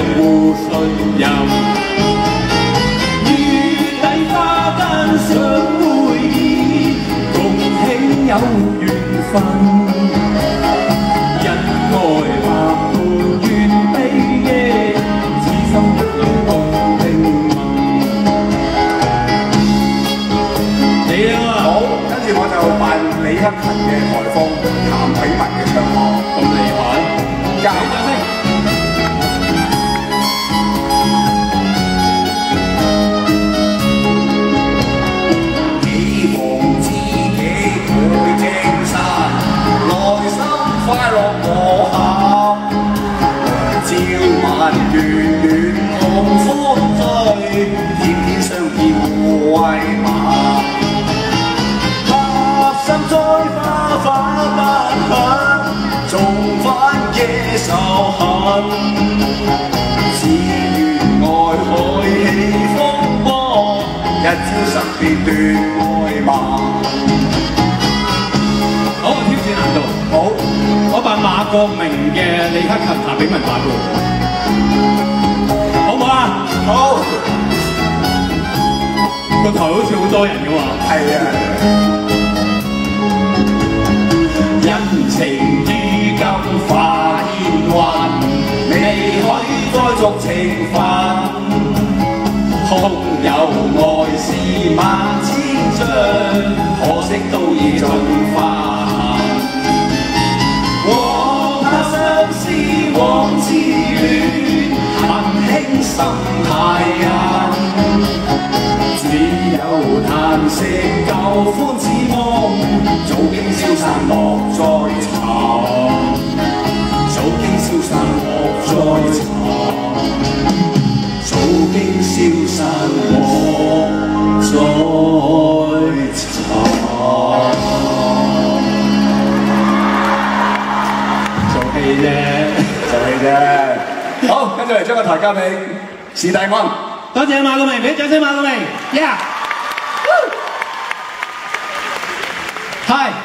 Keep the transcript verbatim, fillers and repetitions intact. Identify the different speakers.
Speaker 1: 互信任。月底花間相會意，共慶有緣分。恩愛百般願悲益，此心一兩共聽聞。你啊，好，跟住我就扮李克勤嘅颱風，譚炳文嘅唱腔，咁厲害，教掌聲。幾望知己倍青山，內心快樂和諧，朝晚暖暖共歡聚，天天相見互慰馬。心栽花花不響，重返夜仇恨。只願愛海起風波，一朝十變斷愛罵。好，挑戰難度。好，我扮馬國明嘅李克勤、譚炳文版本，好唔好啊？好。個台好似好多人嘅喎。係啊。人情於今化煙雲，未許再續情分。空有愛是萬千丈，可惜都已盡化痕。往那相思往自戀，恨輕心太人。只有嘆息舊歡似夢，早經消散莫再尋，早經消散莫再尋，早經消散莫再尋。做戲啫，做戲啫。好，跟住嚟將個台交俾史蒂安。多謝馬國明，俾掌聲馬國明 ，Yeah，Hi。